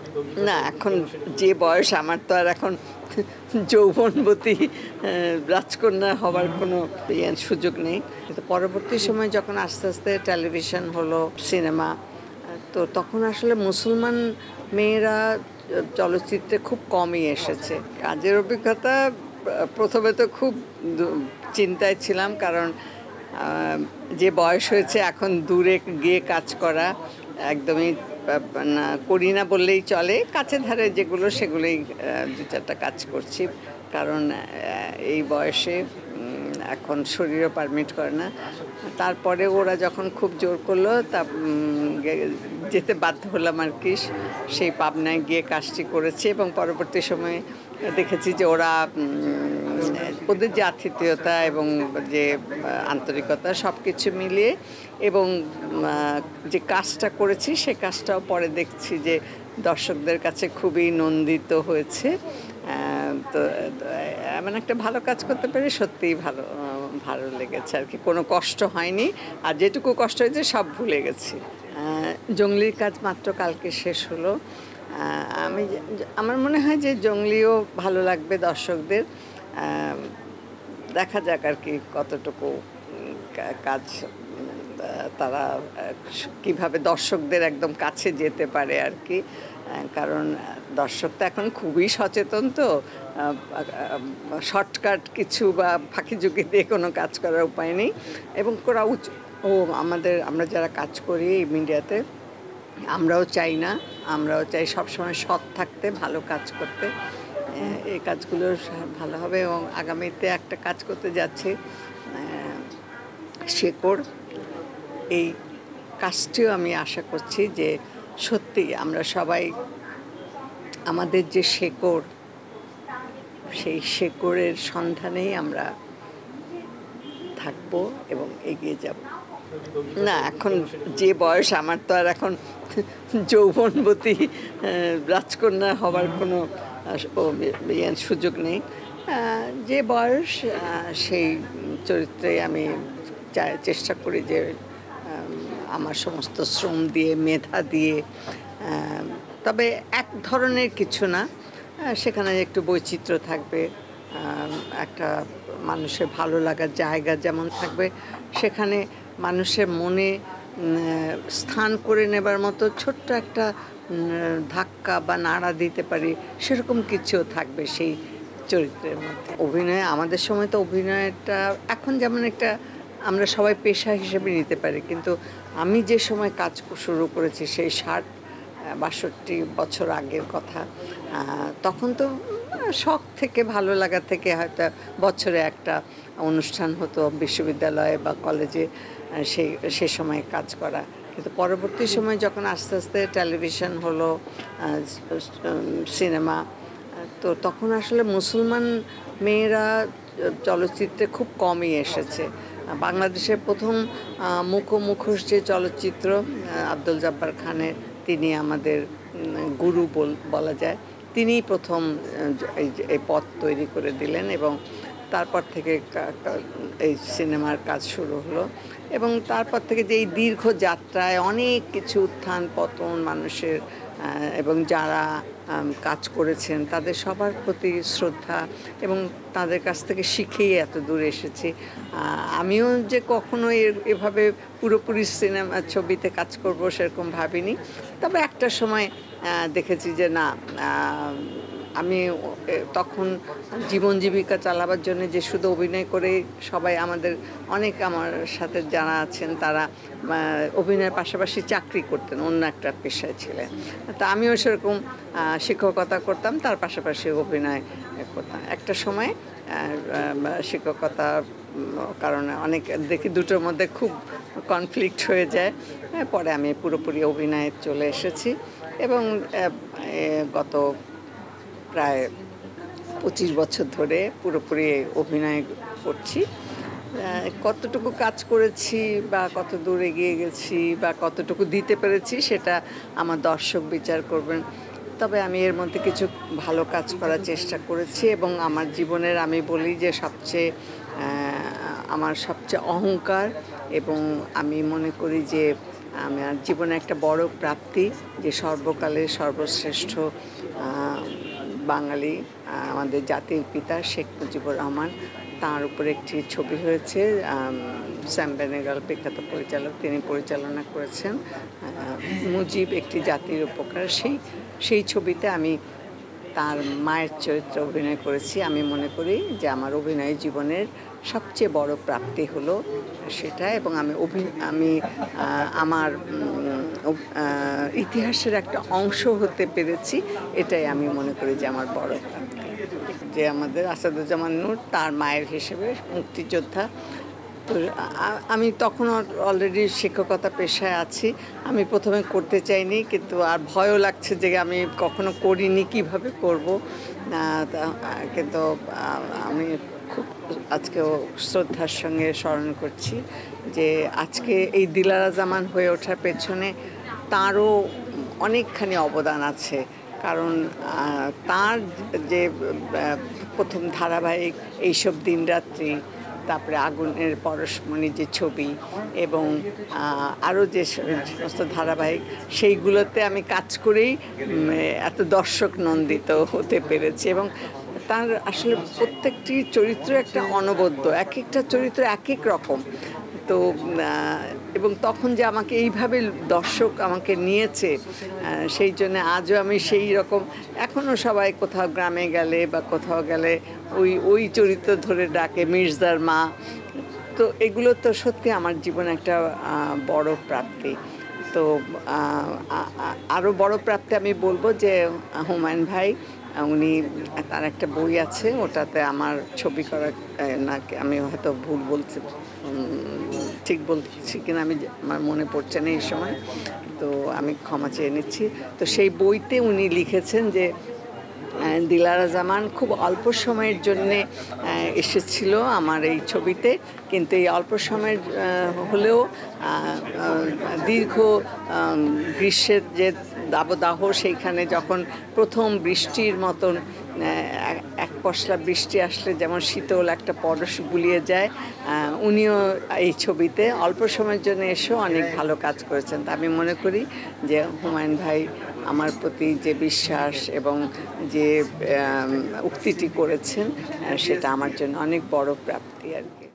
না, এখন যে বয়স আমার তো আর এখন যৌবনবতী রাজকন্যা হবার কোনো সুযোগ নেই। কিন্তু পরবর্তী সময় যখন আস্তে আস্তে টেলিভিশন হলো, সিনেমা, তো তখন আসলে মুসলমান মেয়েরা চলচ্চিত্রে খুব কমই এসেছে। কাজের অভিজ্ঞতা প্রথমে তো খুব চিন্তায় ছিলাম, কারণ যে বয়স হয়েছে এখন দূরে গিয়ে কাজ করা একদমই না, করি না বললেই চলে। কাছে ধারে যেগুলো সেগুলোই দু চারটা কাজ করছি, কারণ এই বয়সে এখন শরীরও পারমিট করে না। তারপরে ওরা যখন খুব জোর করলো তা যেতে বাধ্য হলাম আর কি। সেই পাবনায় গিয়ে কাজটি করেছি এবং পরবর্তী সময়ে দেখেছি যে ওরা ওদের যে আতিথেয়তা এবং যে আন্তরিকতা সব কিছু মিলিয়ে এবং যে কাজটা করেছি সে কাজটাও পরে দেখছি যে দর্শকদের কাছে খুবই নন্দিত হয়েছে। তো এমন একটা ভালো কাজ করতে পেরে সত্যিই ভালো লেগেছে আর কি। কোনো কষ্ট হয়নি, আর যেটুকু কষ্ট হয়েছে সব ভুলে গেছি। জঙ্গলির কাজ মাত্র কালকে শেষ হলো। আমার মনে হয় যে জঙ্গলিও ভালো লাগবে দর্শকদের। দেখা যাক আর কি কতটুকু কাজ তারা কিভাবে দর্শকদের একদম কাছে যেতে পারে আর কি। কারণ দর্শক তো এখন খুবই সচেতন, তো শর্টকাট কিছু বা ফাঁকিঝুঁকি দিয়ে কোনো কাজ করার উপায় নেই এবং করা উচিত। আমরা যারা কাজ করি এই মিডিয়াতে আমরাও চাই সবসময় সৎ থাকতে, ভালো কাজ করতে। এই কাজগুলো ভালো হবে এবং আগামীতে একটা কাজ করতে যাচ্ছি, শেকড়। এই কাজটিও আমি আশা করছি যে সত্যি আমরা সবাই আমাদের যে শেকড়, সেই শেকড়ের সন্ধানেই আমরা থাকবো এবং এগিয়ে যাব। না, এখন যে বয়স আমার তো আর এখন যৌবনবতী রাজকন্যা হবার কোনো সুযোগ নেই। যে বয়স সেই চরিত্রে আমি চেষ্টা করি যে আমার সমস্ত শ্রম দিয়ে, মেধা দিয়ে, তবে এক ধরনের কিছু না, সেখানে একটু বৈচিত্র্য থাকবে, একটা মানুষের ভালো লাগার জায়গা যেমন থাকবে, সেখানে মানুষের মনে স্থান করে নেবার মতো ছোট্ট একটা ধাক্কা বা নাড়া দিতে পারি, সেরকম কিছুও থাকবে সেই চরিত্রের মধ্যে। অভিনয়, আমাদের সময় তো অভিনয়টা এখন যেমন একটা আমরা সবাই পেশা হিসেবে নিতে পারি, কিন্তু আমি যে সময় কাজ শুরু করেছি সেই 60-62 বছর আগের কথা, তখন তো শখ থেকে, ভালো লাগা থেকে হয়তো বছরে একটা অনুষ্ঠান হতো বিশ্ববিদ্যালয়ে বা কলেজে, সে সময় কাজ করা। কিন্তু পরবর্তী সময় যখন আস্তে আস্তে টেলিভিশন হলো, সিনেমা, তো তখন আসলে মুসলমান মেয়েরা চলচ্চিত্রে খুব কমই এসেছে। বাংলাদেশের প্রথম মুখোশ যে চলচ্চিত্র আব্দুল জব্বার খানের, তিনি আমাদের গুরু বলা যায়। তিনিই প্রথম এই পথ তৈরি করে দিলেন এবং তারপর থেকে এই সিনেমার কাজ শুরু হলো এবং তারপর থেকে যে এই দীর্ঘ যাত্রায় অনেক কিছু উত্থান পতন মানুষের, এবং যারা কাজ করেছেন তাদের সবার প্রতি শ্রদ্ধা এবং তাদের কাছ থেকে শিখেই এত দূর এসেছি। আমিও যে কখনো এভাবে পুরোপুরি সিনেমা ছবিতে কাজ করব সেরকম ভাবিনি, তবে একটা সময় দেখেছি যে না, আমি তখন জীবন জীবিকা চালাবার জন্য যে শুধু অভিনয় করে সবাই অনেক আমার সাথে যারা আছেন তারা অভিনয়ের পাশাপাশি চাকরি করতেন, অন্য একটা পেশায় ছিলেন। তা আমিও সেরকম শিক্ষকতা করতাম, তার পাশাপাশি অভিনয় করতাম। একটা সময় শিক্ষকতার কারণে অনেক দেখি দুটোর মধ্যে খুব কনফ্লিক্ট হয়ে যায়, পরে আমি পুরোপুরি অভিনয়ে চলে এসেছি এবং গত প্রায় 25 বছর ধরে পুরোপুরি অভিনয় করছি। কতটুকু কাজ করেছি বা কত দূর এগিয়ে গেছি বা কতটুকু দিতে পেরেছি সেটা আমার দর্শক বিচার করবেন, তবে আমি এর মধ্যে কিছু ভালো কাজ করার চেষ্টা করেছি এবং আমার জীবনের আমি বলি যে আমার সবচেয়ে অহংকার, এবং আমি মনে করি যে আমার জীবনে একটা বড় প্রাপ্তি যে সর্বকালের সর্বশ্রেষ্ঠ বাঙালি আমাদের জাতির পিতা শেখ মুজিবুর রহমান, তার উপর একটি ছবি হয়েছে। স্যাম বেনেগাল বিখ্যাত পরিচালক, তিনি পরিচালনা করেছেন। মুজিব একটি জাতির উপকার, সেই ছবিতে আমি তার মায়ের চরিত্রে অভিনয় করেছি। আমি মনে করি যে আমার অভিনয় জীবনের সবচেয়ে বড় প্রাপ্তি হলো সেটা, এবং আমি আমার ইতিহাসের একটা অংশ হতে পেরেছি, এটাই আমি মনে করি যে আমার বড় প্রাপ্তি। যে আমাদের আসাদুজ্জামান নূর, তার মায়ের হিসেবে মুক্তিযোদ্ধা। তো আমি তখন অলরেডি শিক্ষকতা পেশায় আছি। আমি প্রথমে করতে চাইনি, কিন্তু আর ভয়ও লাগছে যে আমি কখনো করিনি, কিভাবে করব। কিন্তু আমি খুব আজকেও শ্রদ্ধার সঙ্গে স্মরণ করছি যে আজকে এই দিলারা জামান হয়ে ওঠার পেছনে তারও অনেকখানি অবদান আছে। কারণ তার যে প্রথম ধারাবাহিক এইসব দিনরাত্রি, তারপরে আগুনের পরশমণি যে ছবি, এবং আরও যে সমস্ত ধারাবাহিক, সেইগুলোতে আমি কাজ করেই এত দর্শক নন্দিত হতে পেরেছি। এবং তার আসলে প্রত্যেকটি চরিত্র একটা অনবদ্য, এক একটা চরিত্র এক এক রকম। তো এবং তখন যে আমাকে এইভাবে দর্শক আমাকে নিয়েছে, সেই জন্য আজও আমি সেই রকম, এখনও সবাই কোথাও গ্রামে গেলে বা কোথাও গেলে ওই চরিত্র ধরে ডাকে, মির্জার মা। তো এগুলো তো সত্যি আমার জীবনে একটা বড় প্রাপ্তি। তো আরও বড় প্রাপ্তি আমি বলবো যে হুমায়ুন ভাই, উনি, তার একটা বই আছে, ওটাতে আমার ছবি করা, না আমি হয়তো ভুল বলছি, ঠিক বলছি কিনা আমার মনে পড়ছে না এই সময়, তো আমি ক্ষমা চেয়ে নিচ্ছি। তো সেই বইতে উনি লিখেছেন যে দিলারা জামান খুব অল্প সময়ের জন্যে এসেছিল আমার এই ছবিতে, কিন্তু এই অল্প সময়ের হলেও দীর্ঘ গ্রীষ্মের যে দাবদাহ, সেইখানে যখন প্রথম বৃষ্টির মতন এক পশলা বৃষ্টি আসলে যেমন শীতল একটা পরশ বুলিয়ে যায়, উনিও এই ছবিতে অল্প সময়ের জন্য এসেও অনেক ভালো কাজ করেছেন। তা আমি মনে করি যে হুমায়ুন ভাই আমার প্রতি যে বিশ্বাস এবং যে উক্তিটি করেছেন, সেটা আমার জন্য অনেক বড় প্রাপ্তি আর কি।